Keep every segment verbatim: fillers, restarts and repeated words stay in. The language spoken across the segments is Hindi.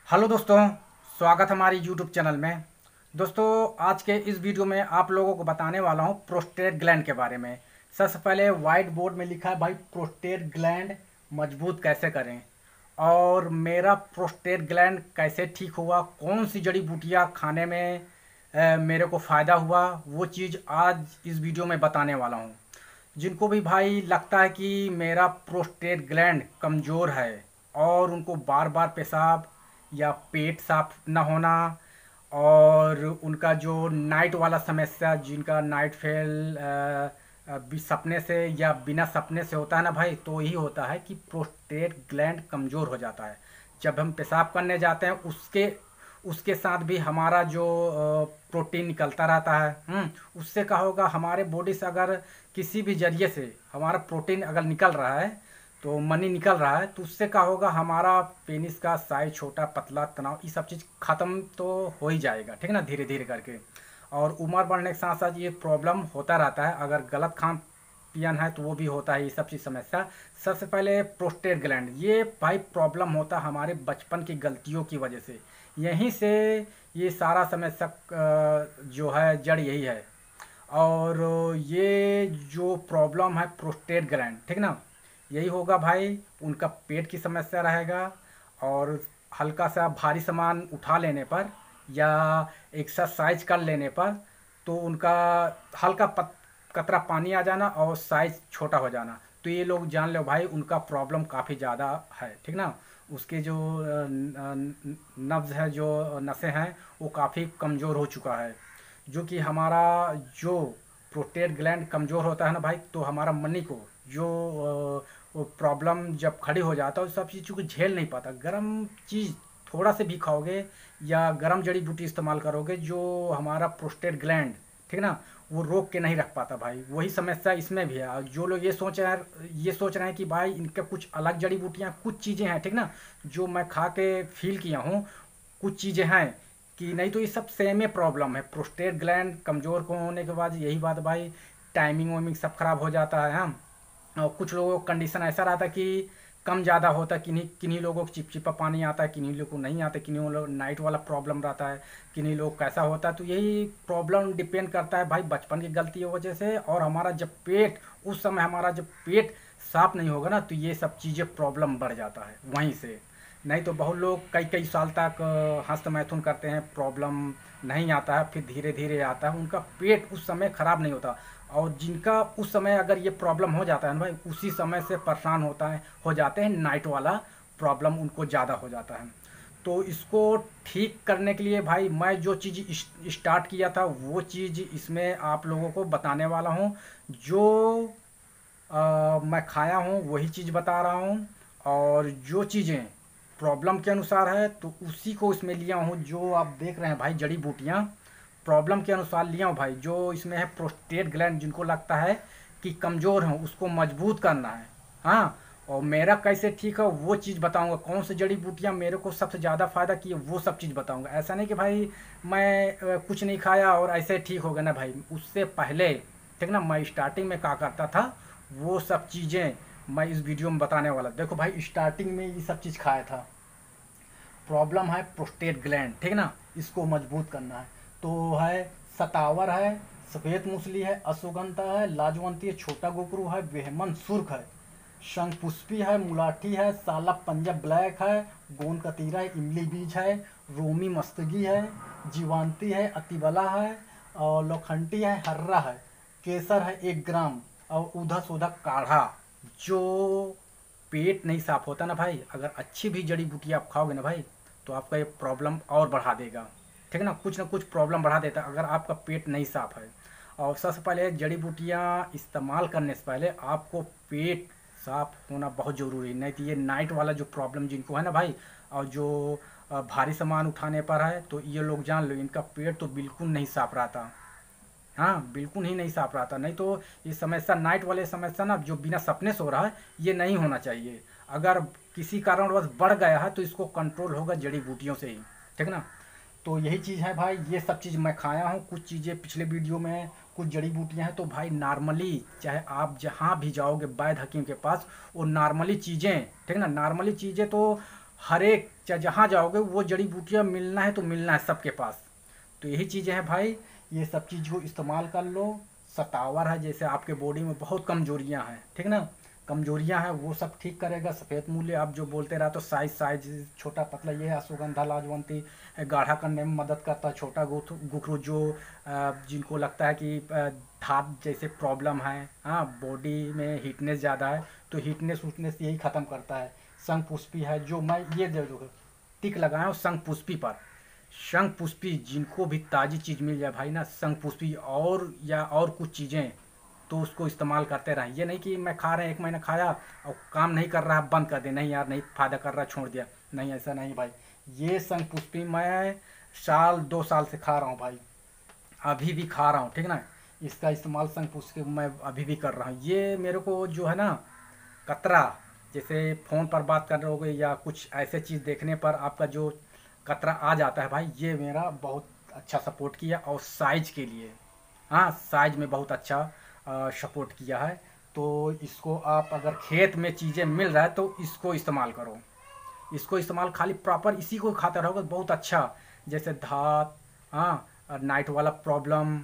हेलो दोस्तों, स्वागत हमारी यूट्यूब चैनल में। दोस्तों, आज के इस वीडियो में आप लोगों को बताने वाला हूं प्रोस्टेट ग्लैंड के बारे में। सबसे पहले वाइट बोर्ड में लिखा है भाई प्रोस्टेट ग्लैंड मजबूत कैसे करें, और मेरा प्रोस्टेट ग्लैंड कैसे ठीक हुआ, कौन सी जड़ी बूटियां खाने में अ, मेरे को फ़ायदा हुआ, वो चीज़ आज इस वीडियो में बताने वाला हूँ। जिनको भी भाई लगता है कि मेरा प्रोस्टेट ग्लैंड कमज़ोर है और उनको बार बार पेशाब या पेट साफ ना होना, और उनका जो नाइट वाला समस्या, जिनका नाइट फेल अ, अ, भी सपने से या बिना सपने से होता है ना भाई, तो यही होता है कि प्रोस्टेट ग्लैंड कमज़ोर हो जाता है। जब हम पेशाब करने जाते हैं उसके उसके साथ भी हमारा जो अ, प्रोटीन निकलता रहता है। हम्म, उससे क्या होगा, हमारे बॉडी से अगर किसी भी जरिए से हमारा प्रोटीन अगर निकल रहा है, तो मनी निकल रहा है, तो उससे क्या होगा, हमारा पेनिस का साइज छोटा पतला तनाव ये सब चीज़ ख़त्म तो हो ही जाएगा, ठीक है ना, धीरे धीरे करके। और उम्र बढ़ने के साथ साथ ये प्रॉब्लम होता रहता है। अगर गलत खान पियन है तो वो भी होता है ये सब चीज़ समस्या। सबसे पहले प्रोस्टेट ग्लैंड, ये भाई प्रॉब्लम होता हमारे बचपन की गलतियों की वजह से। यहीं से ये सारा समस्या अ, जो है जड़ यही है। और ये जो प्रॉब्लम है प्रोस्टेट ग्लैंड, ठीक ना, यही होगा भाई, उनका पेट की समस्या रहेगा। और हल्का सा भारी सामान उठा लेने पर या एक्सरसाइज कर लेने पर तो उनका हल्का पत कतरा पानी आ जाना और साइज छोटा हो जाना, तो ये लोग जान लो भाई उनका प्रॉब्लम काफ़ी ज़्यादा है, ठीक ना। उसके जो नब्ज है, जो नसें हैं, वो काफ़ी कमज़ोर हो चुका है। जो कि हमारा जो प्रोस्टेट ग्लैंड कमज़ोर होता है ना भाई, तो हमारा मनी को जो प्रॉब्लम जब खड़ी हो जाता है, उस सब चीज़ को झेल नहीं पाता। गर्म चीज़ थोड़ा से भी खाओगे या गर्म जड़ी बूटी इस्तेमाल करोगे, जो हमारा प्रोस्टेट ग्लैंड, ठीक ना, वो रोक के नहीं रख पाता भाई। वही समस्या इसमें भी है। और जो लोग ये सोच रहे हैं ये सोच रहे हैं कि भाई इनके कुछ अलग जड़ी बूटियाँ कुछ चीज़ें हैं, ठीक ना, जो मैं खा के फील किया हूँ, कुछ चीज़ें हैं कि नहीं, तो ये सब सेम ही प्रॉब्लम है। प्रोस्टेट ग्लैंड कमज़ोर को होने के बाद यही बात भाई, टाइमिंग वाइमिंग सब खराब हो जाता है। हम और कुछ लोगों का कंडीशन ऐसा रहता है कि कम ज़्यादा होता है, किन्हीं किन्हीं लोगों को चिपचिपा पानी आता है, किन्हीं लोगों को नहीं आता, किन्हीं लोग नाइट वाला प्रॉब्लम रहता है, किन्हीं लोग कैसा होता है। तो यही प्रॉब्लम डिपेंड करता है भाई बचपन की गलती की वजह से। और हमारा जब पेट, उस समय हमारा जब पेट साफ नहीं होगा ना, तो ये सब चीज़ें प्रॉब्लम बढ़ जाता है वहीं से। नहीं तो बहुत लोग कई कई साल तक अ, हस्त मैथुन करते हैं, प्रॉब्लम नहीं आता है, फिर धीरे धीरे आता है, उनका पेट उस समय खराब नहीं होता। और जिनका उस समय अगर ये प्रॉब्लम हो जाता है ना भाई, उसी समय से परेशान होता है हो जाते हैं, नाइट वाला प्रॉब्लम उनको ज़्यादा हो जाता है। तो इसको ठीक करने के लिए भाई मैं जो चीज़ स्टार्ट किया था वो चीज़ इसमें आप लोगों को बताने वाला हूँ। जो आ, मैं खाया हूँ वही चीज़ बता रहा हूँ, और जो चीज़ें प्रॉब्लम के अनुसार है तो उसी को इसमें लिया हूँ। जो आप देख रहे हैं भाई जड़ी बूटियाँ प्रॉब्लम के अनुसार लिया हूँ भाई। जो इसमें है प्रोस्टेट ग्लैंड, जिनको लगता है कि कमज़ोर है उसको मजबूत करना है। हाँ, और मेरा कैसे ठीक है वो चीज़ बताऊंगा, कौन सी जड़ी बूटियाँ मेरे को सबसे ज़्यादा फ़ायदा की है वो सब चीज़ बताऊंगा। ऐसा नहीं कि भाई मैं अ, कुछ नहीं खाया और ऐसे ठीक हो गया ना भाई। उससे पहले, ठीक ना, मैं स्टार्टिंग में क्या करता था वो सब चीज़ें मैं इस वीडियो में बताने वाला। देखो भाई, स्टार्टिंग में ये सब चीज़ खाया था। प्रॉब्लम है प्रोस्टेट ग्लैंड, ठीक ना, इसको मजबूत करना है। तो है सतावर है, सफ़ेद मूसली है, अश्वगंधा है, लाजवंती है, छोटा गोकरू है, वेहमन सुर्ख है, शंखपुष्पी है, मुलाठी है, साला पंजाब ब्लैक है, गोंद कतीरा है, इमली बीज है, रोमी मस्तगी है, जीवांती है, अतिबला है, और लोखंडी है, हर्रा है, केसर है एक ग्राम, और उधा सुधा काढ़ा। जो पेट नहीं साफ होता ना भाई, अगर अच्छी भी जड़ी बूटी आप खाओगे ना भाई, तो आपका ये प्रॉब्लम और बढ़ा देगा, ठीक है ना, कुछ ना कुछ प्रॉब्लम बढ़ा देता है अगर आपका पेट नहीं साफ है। और सबसे पहले जड़ी बूटियाँ इस्तेमाल करने से पहले आपको पेट साफ होना बहुत ज़रूरी है। नहीं तो ये नाइट वाला जो प्रॉब्लम जिनको है ना भाई, और जो अ, भारी सामान उठाने पर है, तो ये लोग जान लो इनका पेट तो बिल्कुल नहीं साफ रहता। हाँ, बिल्कुल ही नहीं साफ रहा था। नहीं तो ये समस्या, नाइट वाले समस्या ना, जो बिना सपने सो रहा है, ये नहीं होना चाहिए। अगर किसी कारणवश बढ़ गया है तो इसको कंट्रोल होगा जड़ी बूटियों से ही, ठीक ना। तो यही चीज़ है भाई, ये सब चीज़ मैं खाया हूँ। कुछ चीज़ें पिछले वीडियो में, कुछ जड़ी बूटियाँ हैं, तो भाई नॉर्मली चाहे आप जहाँ भी जाओगे वैद्य हकीम के पास, वो नॉर्मली चीज़ें, ठीक ना, नॉर्मली चीज़ें तो हर एक चाहे जहाँ जाओगे वो जड़ी बूटियाँ मिलना है तो मिलना है सबके पास। तो यही चीज़ें हैं भाई, ये सब चीज़ को इस्तेमाल कर लो। सतावर है, जैसे आपके बॉडी में बहुत कमजोरियां हैं, ठीक ना, कमजोरियां हैं वो सब ठीक करेगा। सफ़ेद मूल्य आप जो बोलते रहा तो साइज साइज छोटा पतला, ये है अश्वगंधा लाजवंती, गाढ़ा करने में मदद करता है। छोटा गुखरू जो जिनको लगता है कि धात जैसे प्रॉब्लम है, हाँ बॉडी में हीटनेस ज़्यादा है, तो हीटनेस उटनेस यही ख़त्म करता है। शंख पुष्पी है, जो मैं ये दे दो टिक लगाया हूँ शंख पुष्पी पर। शंख पुष्पी जिनको भी ताज़ी चीज़ मिल जाए भाई ना, शंख पुष्पी और या और कुछ चीज़ें तो उसको इस्तेमाल करते रहें। ये नहीं कि मैं खा रहे हैं एक महीना खाया और काम नहीं कर रहा बंद कर दे, नहीं यार नहीं फ़ायदा कर रहा छोड़ दिया, नहीं ऐसा नहीं भाई। ये शंख पुष्पी मैं साल दो साल से खा रहा हूँ भाई, अभी भी खा रहा हूँ, ठीक ना। इसका इस्तेमाल शंख पुष्पी मैं अभी भी कर रहा हूँ। ये मेरे को जो है ना कतरा, जैसे फ़ोन पर बात कर रहे हो या कुछ ऐसे चीज़ देखने पर आपका जो कतरा आ जाता है भाई, ये मेरा बहुत अच्छा सपोर्ट किया। और साइज के लिए, हाँ साइज में बहुत अच्छा सपोर्ट किया है। तो इसको आप अगर खेत में चीज़ें मिल रहा है तो इसको इस्तेमाल करो। इसको इस्तेमाल खाली प्रॉपर इसी को खाते रहोगे बहुत अच्छा। जैसे धात, हाँ नाइट वाला प्रॉब्लम,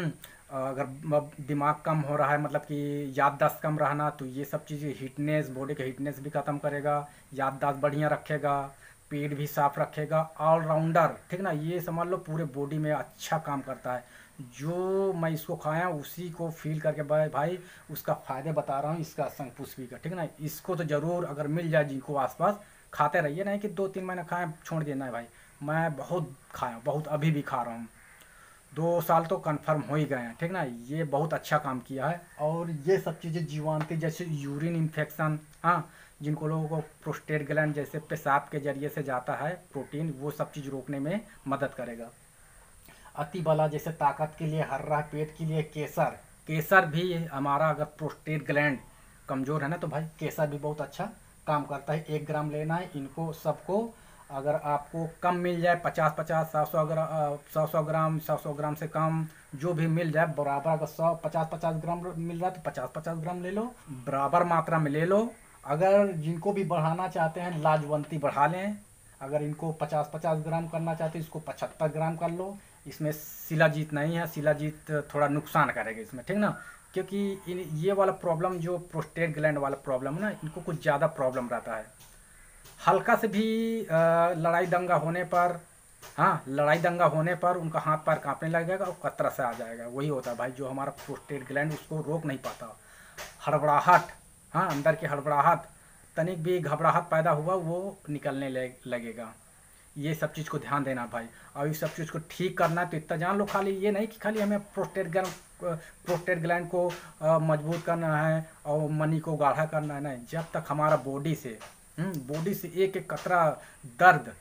अगर दिमाग कम हो रहा है, मतलब कि याददाश्त कम रहना, तो ये सब चीज़ें हीटनेस, बॉडी का हीटनेस भी ख़त्म करेगा, याददाश्त बढ़िया रखेगा, पेट भी साफ रखेगा, ऑलराउंडर, ठीक ना। ये समझ लो पूरे बॉडी में अच्छा काम करता है। जो मैं इसको खाया उसी को फील करके भाई भाई उसका फ़ायदे बता रहा हूँ, इसका शंख पुष्पी का, ठीक ना। इसको तो ज़रूर अगर मिल जाए जिनको आसपास, खाते रहिए, नहीं कि दो तीन महीने खाएं छोड़ देना है भाई। मैं बहुत खाया, बहुत अभी भी खा रहा हूँ, दो साल तो कंफर्म हो ही गए हैं, ठीक ना। ये बहुत अच्छा काम किया है। और ये सब चीज़ें जीवांती जैसे यूरिन इन्फेक्शन, हाँ जिनको लोगों को प्रोस्टेट ग्लैंड जैसे पेशाब के जरिए से जाता है प्रोटीन, वो सब चीज़ रोकने में मदद करेगा। अति बला जैसे ताकत के लिए, हर्रा पेट के लिए केसर, केसर भी हमारा अगर प्रोस्टेट ग्लैंड कमज़ोर है ना तो भाई केसर भी बहुत अच्छा काम करता है। एक ग्राम लेना है इनको सबको। अगर आपको कम मिल जाए पचास पचास सौ सौ ग्राम सौ सौ ग्राम सौ सौ ग्राम से कम जो भी मिल जाए बराबर, अगर सौ पचास पचास ग्राम मिल रहा है तो पचास पचास ग्राम ले लो, बराबर मात्रा में ले लो। अगर जिनको भी बढ़ाना चाहते हैं लाजवंती बढ़ा लें, अगर इनको पचास पचास ग्राम करना चाहते हैं इसको पचहत्तर ग्राम कर लो। इसमें शिलाजीत नहीं है, शिलाजीत थोड़ा नुकसान करेगा इसमें, ठीक ना। क्योंकि इन ये वाला प्रॉब्लम जो प्रोस्टेट ग्लैंड वाला प्रॉब्लम है ना, इनको कुछ ज़्यादा प्रॉब्लम रहता है। हल्का से भी आ, लड़ाई दंगा होने पर, हाँ लड़ाई दंगा होने पर उनका हाथ पैर कांपने लगेगा और कतरा से आ जाएगा। वही होता है भाई जो हमारा प्रोस्टेट ग्लैंड उसको रोक नहीं पाता। हड़बड़ाहट, हाँ अंदर की हड़बड़ाहट, तनिक भी घबराहट पैदा हुआ वो निकलने लगेगा। ये सब चीज़ को ध्यान देना भाई। और इस सब चीज़ को ठीक करना है तो इतना जान लो, खाली ये नहीं कि खाली हमें प्रोस्टेट ग्लैंड प्रोस्टेट ग्लैंड को मजबूत करना है और मनी को गाढ़ा करना है, नहीं। जब तक हमारा बॉडी से बॉडी से एक एक कतरा दर्द,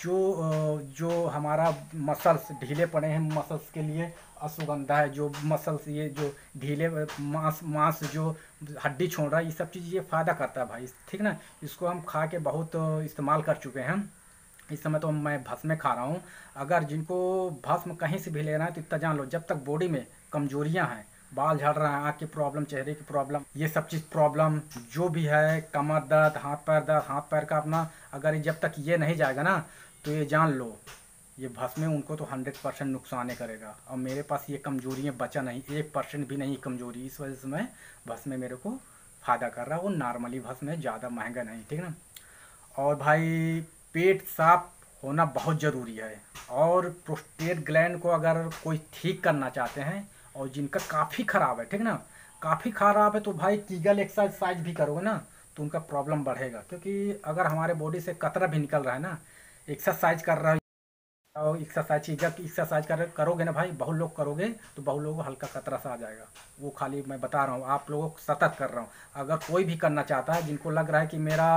जो जो हमारा मसल्स ढीले पड़े हैं, मसल्स के लिए अश्वगंधा है, जो मसल्स ये जो ढीले मांस मांस जो हड्डी छोड़ रहा है, ये सब चीज़ ये फ़ायदा करता है भाई, ठीक ना। इसको हम खा के बहुत इस्तेमाल कर चुके हैं। इस समय तो मैं भस्म खा रहा हूँ। अगर जिनको भस्म कहीं से भी लेना है तो इतना जान लो, जब तक बॉडी में कमजोरियाँ हैं, बाल झड़ रहा है, आँख की प्रॉब्लम, चेहरे की प्रॉब्लम, ये सब चीज़ प्रॉब्लम जो भी है, कमर दर्द, हाथ पैर दर्द, हाथ पैर का अपना, अगर जब तक ये नहीं जाएगा ना तो ये जान लो ये भस्म उनको तो हंड्रेड परसेंट नुकसान करेगा। और मेरे पास ये कमजोरियाँ बचा नहीं, एक परसेंट भी नहीं कमजोरी, इस वजह से मैं भस्म मेरे को फ़ायदा कर रहा है। वो नॉर्मली भस्म है, ज़्यादा महंगा नहीं, ठीक ना। और भाई पेट साफ होना बहुत ज़रूरी है। और प्रोस्टेट ग्लैंड को अगर कोई ठीक करना चाहते हैं और जिनका काफ़ी ख़राब है, ठीक ना, काफ़ी ख़राब है, तो भाई कीगल एक्सरसाइज भी करोगे ना तो उनका प्रॉब्लम बढ़ेगा। क्योंकि अगर हमारे बॉडी से कतरा भी निकल रहा है ना, एक्सरसाइज कर रहा है और एक्सरसाइज कीगल की एक्सरसाइज कर करोगे ना भाई, बहुत लोग करोगे तो बहुत लोगों को हल्का कतरा सा आ जाएगा। वो खाली मैं बता रहा हूँ, आप लोगों को सतत कर रहा हूँ। अगर कोई भी करना चाहता है, जिनको लग रहा है कि मेरा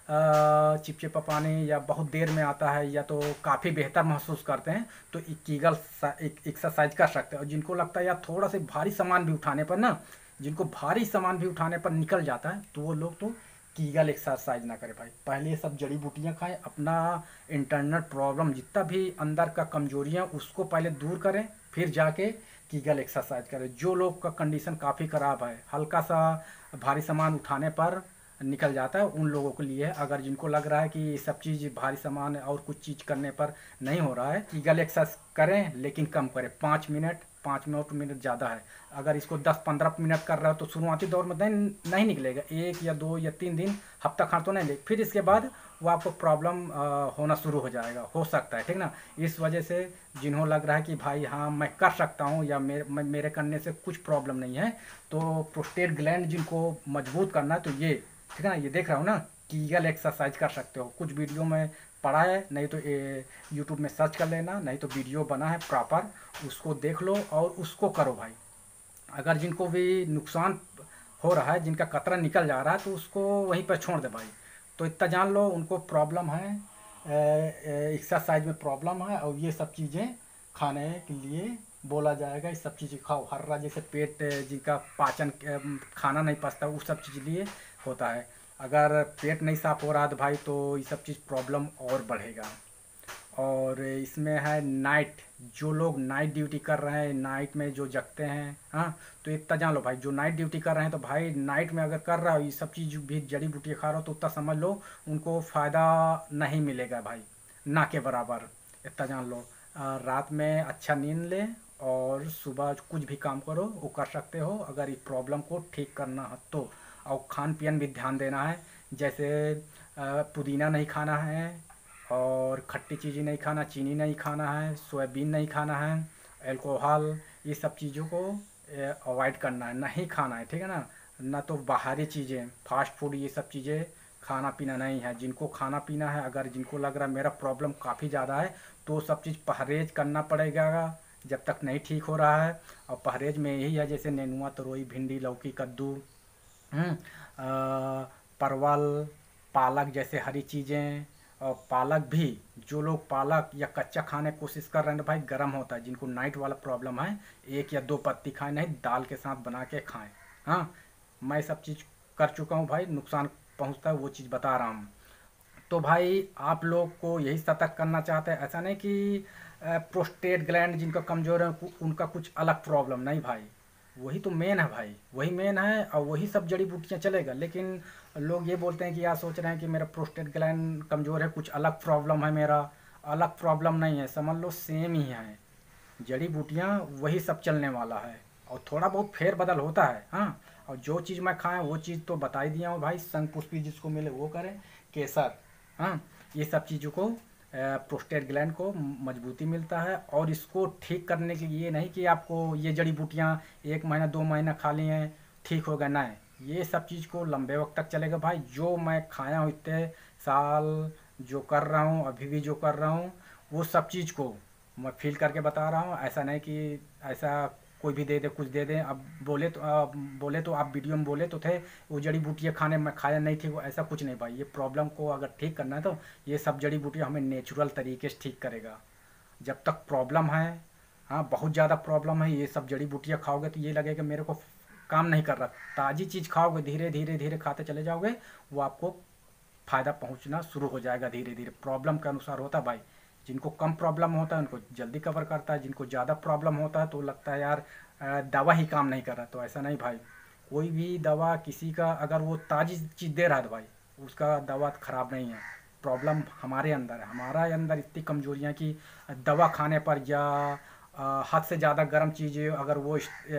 चिपचिपा पानी या बहुत देर में आता है या तो काफ़ी बेहतर महसूस करते हैं, तो कीगल एक्सरसाइज कर सकते हैं। और जिनको लगता है यार थोड़ा से भारी सामान भी उठाने पर ना, जिनको भारी सामान भी उठाने पर निकल जाता है, तो वो लोग तो कीगल एक्सरसाइज ना करें भाई। पहले ये सब जड़ी बूटियाँ खाएं, अपना इंटरनल प्रॉब्लम जितना भी अंदर का कमजोरियाँ उसको पहले दूर करें, फिर जाके कीगल एक्सरसाइज करें। जो लोग का कंडीशन काफ़ी ख़राब है, हल्का सा भारी सामान उठाने पर निकल जाता है, उन लोगों के लिए है। अगर जिनको लग रहा है कि ये सब चीज़ भारी सामान और कुछ चीज़ करने पर नहीं हो रहा है, ईगल एक्सरसाइज करें लेकिन कम करें, पाँच मिनट पाँच मिनट मिनट ज़्यादा है। अगर इसको दस पंद्रह मिनट कर रहा हो तो शुरुआती दौर में नहीं नहीं निकलेगा, एक या दो या तीन दिन हफ्ता खान तो नहीं लेगा, फिर इसके बाद वो आपको प्रॉब्लम होना शुरू हो जाएगा, हो सकता है, ठीक ना। इस वजह से जिन्हों लग रहा है कि भाई हाँ मैं कर सकता हूँ या मेरे मेरे करने से कुछ प्रॉब्लम नहीं है, तो प्रोस्टेट ग्लैंड जिनको मजबूत करना है तो ये, ठीक है ना, ये देख रहा हूँ ना, कीगल एक्सरसाइज कर सकते हो। कुछ वीडियो में पढ़ा है, नहीं तो यूट्यूब में सर्च कर लेना, नहीं तो वीडियो बना है प्रॉपर, उसको देख लो और उसको करो भाई। अगर जिनको भी नुकसान हो रहा है, जिनका कतरा निकल जा रहा है, तो उसको वहीं पर छोड़ दे भाई। तो इतना जान लो उनको प्रॉब्लम है, एक्सरसाइज में प्रॉब्लम है, और ये सब चीज़ें खाने के लिए बोला जाएगा, ये सब चीज़ें खाओ। हर्रा जैसे पेट जिनका पाचन खाना नहीं पचता, उस सब चीज़ लिए होता है। अगर पेट नहीं साफ हो रहा तो भाई तो ये सब चीज़ प्रॉब्लम और बढ़ेगा। और इसमें है नाइट, जो लोग नाइट ड्यूटी कर रहे हैं, नाइट में जो जगते हैं, हाँ, तो इतना जान लो भाई, जो नाइट ड्यूटी कर रहे हैं तो भाई नाइट में अगर कर रहा हो ये सब चीज़ भी जड़ी बूटियाँ खा रहा हो तो उतना समझ लो उनको फ़ायदा नहीं मिलेगा भाई, ना के बराबर। इतना जान लो, रात में अच्छा नींद ले और सुबह कुछ भी काम करो वो कर सकते हो, अगर इस प्रॉब्लम को ठीक करना है तो। और खान पीन भी ध्यान देना है, जैसे पुदीना नहीं खाना है, और खट्टी चीज़ें नहीं खाना, चीनी नहीं खाना है, सोयाबीन नहीं खाना है, अल्कोहल, ये सब चीज़ों को अवॉइड करना है, नहीं खाना है, ठीक है ना। ना तो बाहरी चीज़ें, फास्ट फूड, ये सब चीज़ें खाना पीना नहीं है। जिनको खाना पीना है, अगर जिनको लग रहा है मेरा प्रॉब्लम काफ़ी ज़्यादा है, तो सब चीज़ परहेज करना पड़ेगा जब तक नहीं ठीक हो रहा है। और परहेज में यही है, जैसे नेनुआ, तरोई, भिंडी, लौकी, कद्दू, परवल, पालक जैसे हरी चीज़ें। और पालक भी, जो लोग पालक या कच्चा खाने की कोशिश कर रहे हैं तो भाई गर्म होता है। जिनको नाइट वाला प्रॉब्लम है, एक या दो पत्ती खाएं, नहीं दाल के साथ बना के खाएं। हाँ, मैं सब चीज़ कर चुका हूँ भाई, नुकसान पहुँचता है वो चीज़ बता रहा हूँ। तो भाई आप लोग को यही सतर्क करना चाहते हैं, ऐसा नहीं कि प्रोस्टेट ग्लैंड जिनका कमज़ोर है उनका कुछ अलग प्रॉब्लम, नहीं भाई, वही तो मेन है भाई, वही मेन है, और वही सब जड़ी बूटियाँ चलेगा। लेकिन लोग ये बोलते हैं कि यार सोच रहे हैं कि मेरा प्रोस्टेट ग्लैंड कमज़ोर है, कुछ अलग प्रॉब्लम है, मेरा अलग प्रॉब्लम नहीं है, समझ लो सेम ही है, जड़ी बूटियाँ वही सब चलने वाला है, और थोड़ा बहुत फेर बदल होता है। हाँ, और जो चीज़ मैं खाएँ वो चीज़ तो बता ही दिया हूँ भाई, शंखपुष्पी जिसको मिले वो करें, केसर, हाँ, ये सब चीज़ों को प्रोस्टेट ग्लैंड को मजबूती मिलता है। और इसको ठीक करने के लिए नहीं कि आपको ये जड़ी बूटियाँ एक महीना दो महीना खा ली हैं ठीक हो गया, ना, ये सब चीज़ को लंबे वक्त तक चलेगा भाई। जो मैं खाया हूँ इतने साल, जो कर रहा हूँ अभी भी जो कर रहा हूँ, वो सब चीज़ को मैं फील करके बता रहा हूँ। ऐसा नहीं कि ऐसा कोई भी दे दे कुछ दे दे। अब बोले तो आ, बोले तो आप वीडियो में बोले तो थे वो जड़ी बूटियाँ खाने में खाया नहीं थी, वो ऐसा कुछ नहीं भाई। ये प्रॉब्लम को अगर ठीक करना है तो ये सब जड़ी बूटियाँ हमें नेचुरल तरीके से ठीक करेगा। जब तक प्रॉब्लम है, हाँ बहुत ज़्यादा प्रॉब्लम है, ये सब जड़ी बूटियाँ खाओगे तो ये लगेगा मेरे को काम नहीं कर रहा। ताज़ी चीज़ खाओगे, धीरे धीरे धीरे खाते चले जाओगे, वो आपको फ़ायदा पहुंचना शुरू हो जाएगा धीरे धीरे। प्रॉब्लम के अनुसार होता है भाई, जिनको कम प्रॉब्लम होता है उनको जल्दी कवर करता है, जिनको ज़्यादा प्रॉब्लम होता है तो लगता है यार दवा ही काम नहीं कर रहा। तो ऐसा नहीं भाई, कोई भी दवा किसी का अगर वो ताज़ी चीज़ दे रहा है तो भाई उसका दवा ख़राब नहीं है। प्रॉब्लम हमारे अंदर है, हमारा अंदर इतनी कमजोरियाँ कि दवा खाने पर या हद से ज़्यादा गर्म चीज़ें अगर वो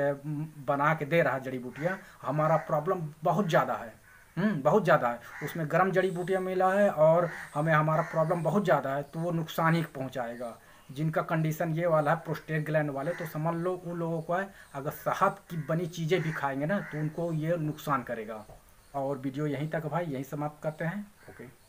बना के दे रहा है जड़ी बूटियाँ, हमारा प्रॉब्लम बहुत ज़्यादा है, हम्म बहुत ज़्यादा है, उसमें गर्म जड़ी बूटियाँ मिला है और हमें हमारा प्रॉब्लम बहुत ज़्यादा है, तो वो नुकसान ही पहुंचाएगा। जिनका कंडीशन ये वाला है प्रोस्टेट ग्लैंड वाले, तो समझ लो उन लोगों को है अगर शहद की बनी चीज़ें भी खाएंगे ना तो उनको ये नुकसान करेगा। और वीडियो यहीं तक भाई, यहीं समाप्त करते हैं। ओके।